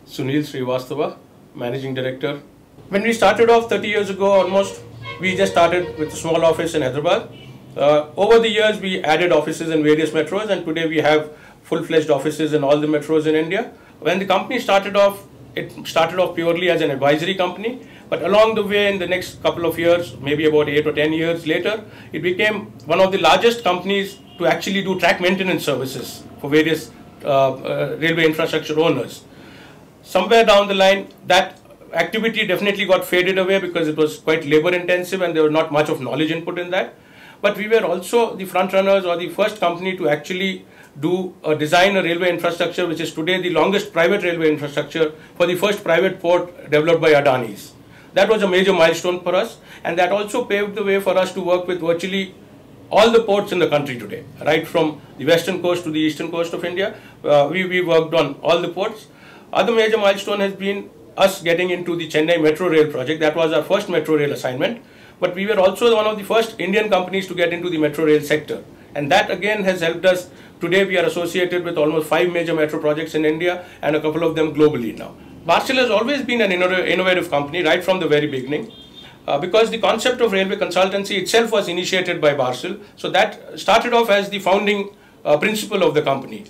Sunil Srivastava, Managing Director. When we started off 30 years ago almost, we just started with a small office in Hyderabad. Over the years, we added offices in various metros, and today we have full-fledged offices in all the metros in India. When the company started off, it started off purely as an advisory company, but along the way, in the next couple of years, maybe about 8 or 10 years later, it became one of the largest companies to actually do track maintenance services for various railway infrastructure owners. Somewhere down the line, that activity definitely got faded away because it was quite labor intensive and there was not much of knowledge input in that. But we were also the front runners or the first company to actually design a railway infrastructure which is today the longest private railway infrastructure for the first private port developed by Adani's. That was a major milestone for us, and that also paved the way for us to work with virtually all the ports in the country today, right from the western coast to the eastern coast of India. We worked on all the ports. Other major milestone has been us getting into the Chennai Metro Rail project. That was our first Metro Rail assignment. But we were also one of the first Indian companies to get into the Metro Rail sector. And that again has helped us. Today we are associated with almost 5 major metro projects in India and a couple of them globally now. Barcel has always been an innovative company right from the very beginning. Because the concept of railway consultancy itself was initiated by Barcel. So that started off as the founding principle of the company.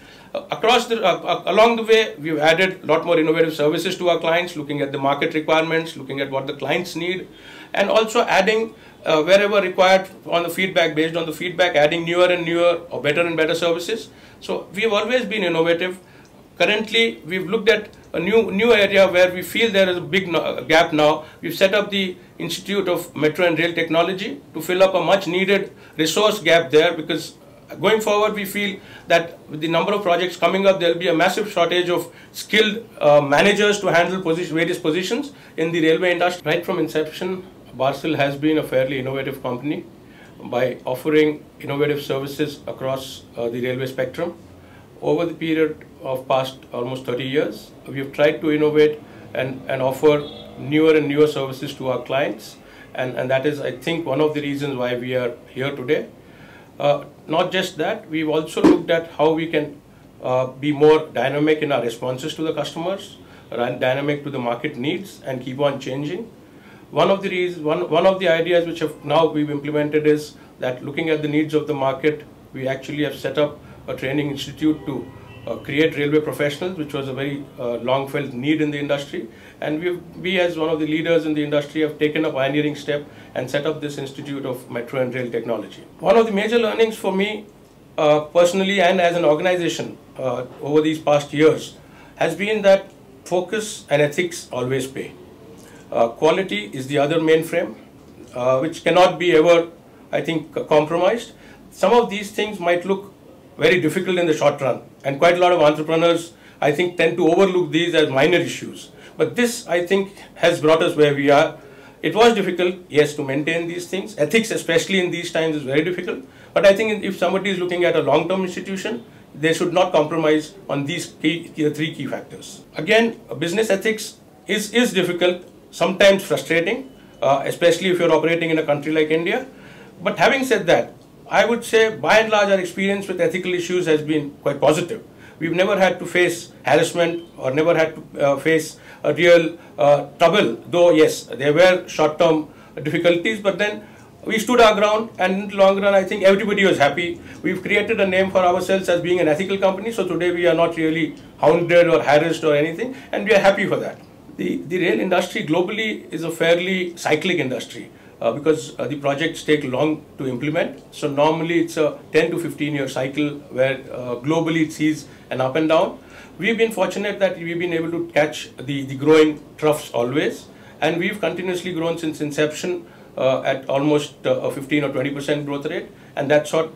Along the way, we've added a lot more innovative services to our clients, looking at the market requirements, looking at what the clients need, and also adding wherever required on the feedback, based on the feedback, adding newer and newer or better and better services. So we've always been innovative. Currently, we've looked at a new area where we feel there is a big gap now. We've set up the Institute of Metro and Rail Technology to fill up a much needed resource gap there, because going forward, we feel that with the number of projects coming up, there will be a massive shortage of skilled managers to handle various positions in the railway industry. Right from inception, Barcel has been a fairly innovative company by offering innovative services across the railway spectrum. Over the period of past almost 30 years, we have tried to innovate and offer newer and newer services to our clients. And that is, I think, one of the reasons why we are here today. Not just that, we've also looked at how we can be more dynamic in our responses to the customers, and dynamic to the market needs, and keep on changing. One of the ideas which we've implemented is that, looking at the needs of the market, we actually have set up a training institute to create railway professionals, which was a very long-felt need in the industry. And we, as one of the leaders in the industry, have taken a pioneering step and set up this Institute of Metro and Rail Technology. One of the major learnings for me, personally and as an organization over these past years, has been that focus and ethics always pay. Quality is the other mainframe, which cannot be ever, I think, compromised. Some of these things might look very difficult in the short run, and quite a lot of entrepreneurs, I think, tend to overlook these as minor issues. But this, I think, has brought us where we are. It was difficult, yes, to maintain these things. Ethics, especially in these times, is very difficult. But I think if somebody is looking at a long-term institution, they should not compromise on these three key factors. Again, business ethics is difficult, sometimes frustrating, especially if you're operating in a country like India. But having said that, I would say, by and large, our experience with ethical issues has been quite positive. We've never had to face harassment or never had to face a real trouble, though yes, there were short-term difficulties, but then we stood our ground, and in the long run, I think everybody was happy. We've created a name for ourselves as being an ethical company, so today we are not really hounded or harassed or anything, and we are happy for that. The rail industry globally is a fairly cyclic industry. Because the projects take long to implement. So normally it's a 10 to 15 year cycle where globally it sees an up and down. We've been fortunate that we've been able to catch the growing troughs always, and we've continuously grown since inception at almost a 15 or 20% growth rate, and that's what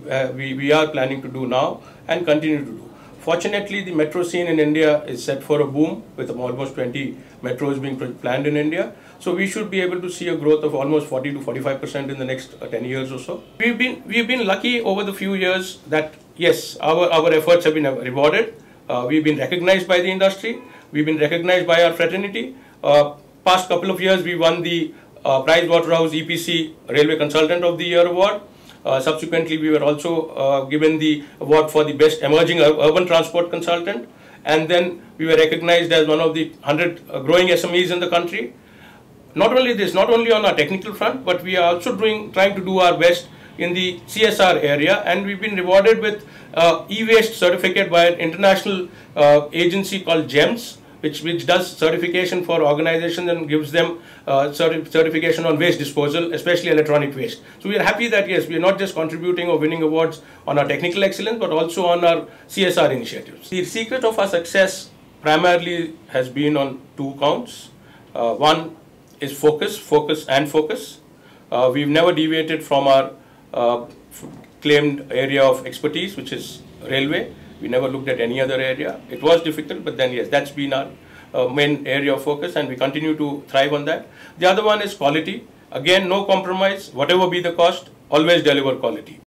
we are planning to do now and continue to do. Fortunately, the metro scene in India is set for a boom, with almost 20 metros being planned in India. So we should be able to see a growth of almost 40 to 45% in the next 10 years or so. We've been lucky over the few years that, yes, our efforts have been rewarded. We've been recognized by the industry. We've been recognized by our fraternity. Past couple of years, we won the Pricewaterhouse EPC Railway Consultant of the Year award. Subsequently, we were also given the award for the Best Emerging Urban Transport Consultant. and then we were recognized as one of the 100 growing SMEs in the country. Not only this, not only on our technical front, but we are also trying to do our best in the CSR area, and we've been rewarded with e-waste certificate by an international agency called GEMS, which does certification for organizations and gives them certification on waste disposal, especially electronic waste. So we are happy that yes, we are not just contributing or winning awards on our technical excellence, but also on our CSR initiatives. The secret of our success primarily has been on two counts. One is focus. We've never deviated from our claimed area of expertise, which is railway. We never looked at any other area. It was difficult, but then yes, that's been our main area of focus, and we continue to thrive on that. The other one is quality. Again, no compromise, whatever be the cost, always deliver quality.